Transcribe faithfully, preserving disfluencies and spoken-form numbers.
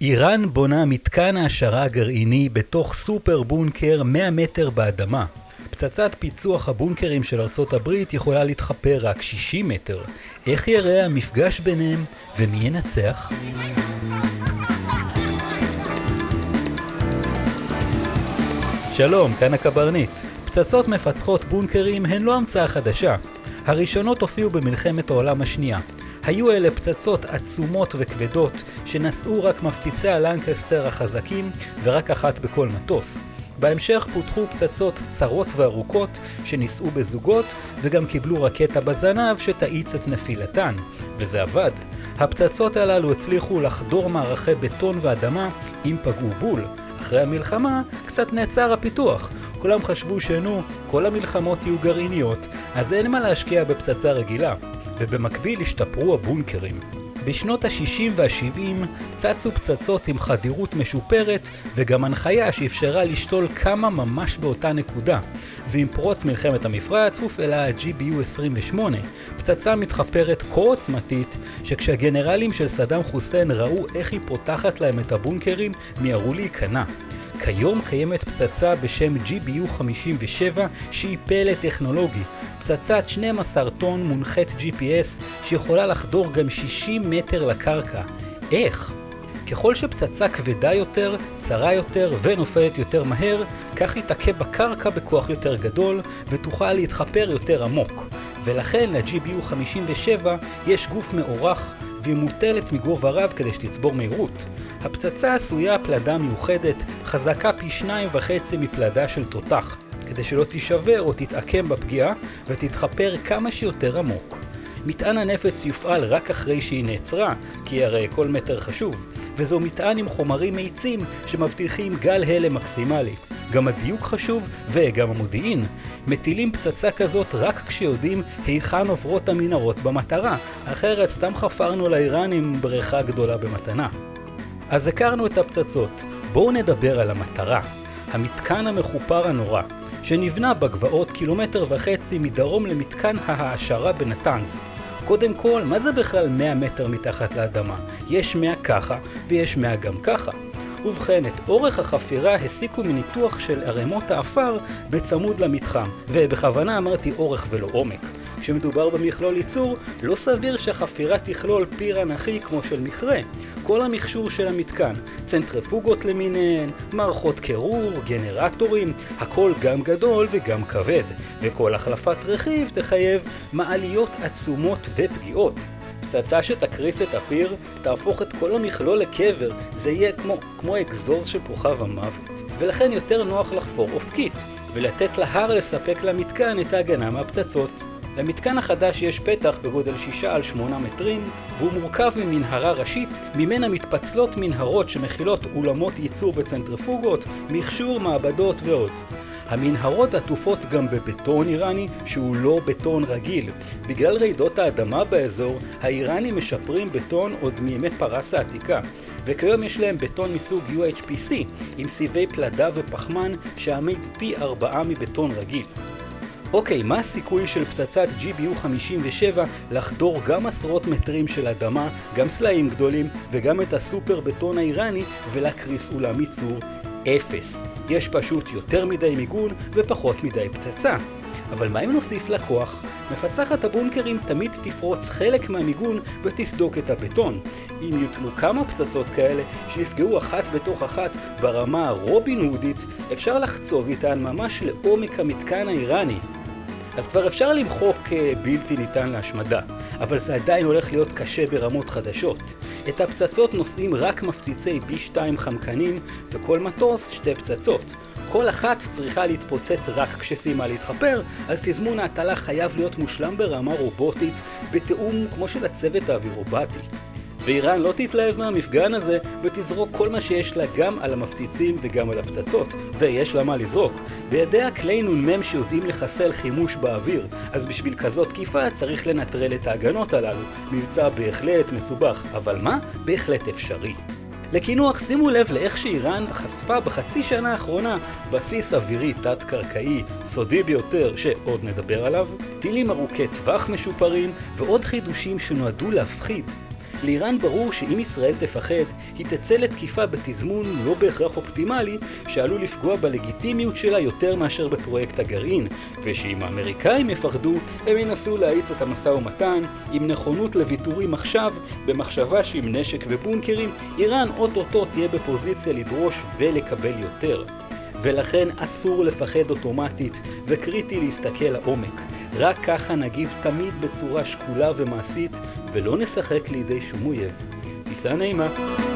איראן בונה מתקן העשרה גרעיני בתוך סופר בונקר מאה מטר באדמה. פצצת פיצוח הבונקרים של ארצות הברית יכולה להתחפר רק שישים מטר. איך יראה המפגש ביניהם ומי ינצח? שלום, כאן הקברניט. פצצות מפצחות בונקרים הן לא המצאה חדשה. הראשונות הופיעו במלחמת העולם השנייה. היו אלה פצצות עצומות וכבדות שנשאו רק מפציצי הלנקסטר החזקים ורק אחת בכל מטוס. בהמשך פותחו פצצות צרות וארוכות שנישאו בזוגות וגם קיבלו רקטה בזנב שתאיץ את נפילתן, וזה עבד. הפצצות הללו הצליחו לחדור מערכי בטון ואדמה אם פגעו בול. אחרי המלחמה קצת נעצר הפיתוח. כולם חשבו שנו, כל המלחמות יהיו גרעיניות, אז אין מה להשקיע בפצצה רגילה. ובמקביל השתפרו הבונקרים. בשנות ה-שישים וה-שבעים צצו פצצות עם חדירות משופרת וגם הנחיה שאפשרה לשתול כמה ממש באותה נקודה. ועם פרוץ מלחמת המפרץ הופעלה ה-ג'י בי יו עשרים ושמונה, פצצה מתחפרת כה עוצמתית שכשהגנרלים של סדאם חוסיין ראו איך היא פותחת להם את הבונקרים מיהרו להיכנע. כיום קיימת פצצה בשם ג'י בי יו חמישים ושבע שהיא פלא טכנולוגי. פצצת שנים עשר טון מונחת ג'י פי אס שיכולה לחדור גם שישים מטר לקרקע. איך? ככל שפצצה כבדה יותר, צרה יותר ונופלת יותר מהר, כך היא תכה בקרקע בכוח יותר גדול ותוכל להתחפר יותר עמוק. ולכן ל-ג'י בי יו חמישים ושבע יש גוף מאורך והיא מוטלת מגובה רב כדי שתצבור מהירות. הפצצה עשויה פלדה מיוחדת, חזקה פי שניים וחצי מפלדה של תותח, כדי שלא תישבר או תתעקם בפגיעה ותתחפר כמה שיותר עמוק. מטען הנפץ יופעל רק אחרי שהיא נעצרה, כי הרי כל מטר חשוב, וזו מטען עם חומרים מאיצים שמבטיחים גל הלם מקסימלי. גם הדיוק חשוב וגם המודיעין. מטילים פצצה כזאת רק כשיודעים היכן עוברות המנהרות במטרה, אחרת סתם חפרנו לאיראנים בריכה גדולה במתנה. אז הכרנו את הפצצות, בואו נדבר על המטרה. המתקן המחופר הנורא, שנבנה בגבעות קילומטר וחצי מדרום למתקן העשרה בנתנז. קודם כל, מה זה בכלל מאה מטר מתחת לאדמה? יש מאה ככה ויש מאה גם ככה. ובכן, את אורך החפירה הסיקו מניתוח של ערימות האפר בצמוד למתחם, ובכוונה אמרתי אורך ולא עומק. כשמדובר במכלול ייצור, לא סביר שהחפירה תכלול פיר אנכי כמו של מכרה. כל המכשור של המתקן, צנטריפוגות למיניהן, מערכות קירור, גנרטורים, הכל גם גדול וגם כבד, וכל החלפת רכיב תחייב מעליות עצומות ופגיעות. פצצה שתקריס את הפיר, תהפוך את כל המכלול לקבר, זה יהיה כמו, כמו אקזוז של כוכב המוות. ולכן יותר נוח לחפור אופקית, ולתת להר לספק למתקן את ההגנה מהפצצות. למתקן החדש יש פתח בגודל שישה על שמונה מטרים, והוא מורכב ממנהרה ראשית, ממנה מתפצלות מנהרות שמכילות אולמות ייצור וצנטריפוגות, מכשור, מעבדות ועוד. המנהרות עטופות גם בבטון איראני שהוא לא בטון רגיל. בגלל רעידות האדמה באזור, האיראנים משפרים בטון עוד מימי פרס העתיקה, וכיום יש להם בטון מסוג יו אייץ' פי סי עם סיבי פלדה ופחמן שעמיד פי ארבעה מבטון רגיל. אוקיי, מה הסיכוי של פצצת ג'י בי יו חמישים ושבע לחדור גם עשרות מטרים של אדמה, גם סלעים גדולים וגם את הסופר בטון האיראני ולהקריס אולם ייצור? אפס. יש פשוט יותר מדי מיגון ופחות מדי פצצה. אבל מה אם נוסיף לכוח? מפצחת הבונקרים תמיד תפרוץ חלק מהמיגון ותסדוק את הבטון. אם יוטלו כמה פצצות כאלה שיפגעו אחת בתוך אחת ברמה הרובין הודית, אפשר לחצוב איתן ממש לעומק המתקן האיראני. אז כבר אפשר למחוק בלתי ניתן להשמדה, אבל זה עדיין הולך להיות קשה ברמות חדשות. את הפצצות נושאים רק מפציצי בי שתיים חמקנים, וכל מטוס שתי פצצות. כל אחת צריכה להתפוצץ רק כשסיימה להתחפר, אז תזמון ההטלה חייב להיות מושלם ברמה רובוטית, בתאום כמו של הצוות האווירובטי. ואיראן לא תתלהב מהמפגן הזה ותזרוק כל מה שיש לה גם על המפציצים וגם על הפצצות, ויש לה מה לזרוק. בידיה כלי נ"מ שיודעים לחסל חימוש באוויר, אז בשביל כזאת תקיפה צריך לנטרל את ההגנות הללו. מבצע בהחלט מסובך, אבל מה? בהחלט אפשרי. לכינוח שימו לב לאיך שאיראן חשפה בחצי שנה האחרונה בסיס אווירי תת-קרקעי סודי ביותר שעוד נדבר עליו, טילים ארוכי טווח משופרים ועוד חידושים שנועדו להפחיד. לאיראן ברור שאם ישראל תפחד, היא תצא לתקיפה בתזמון לא בהכרח אופטימלי, שעלול לפגוע בלגיטימיות שלה יותר מאשר בפרויקט הגרעין, ושאם האמריקאים יפחדו, הם ינסו להאיץ את המשא ומתן, עם נכונות לוויתורים עכשיו, במחשבה שעם נשק ובונקרים, איראן אוטוטו תהיה בפוזיציה לדרוש ולקבל יותר. ולכן אסור לפחד אוטומטית, וקריטי להסתכל לעומק. רק ככה נגיב תמיד בצורה שקולה ומעשית, ולא נשחק לידי שום אויב. טיסה נעימה.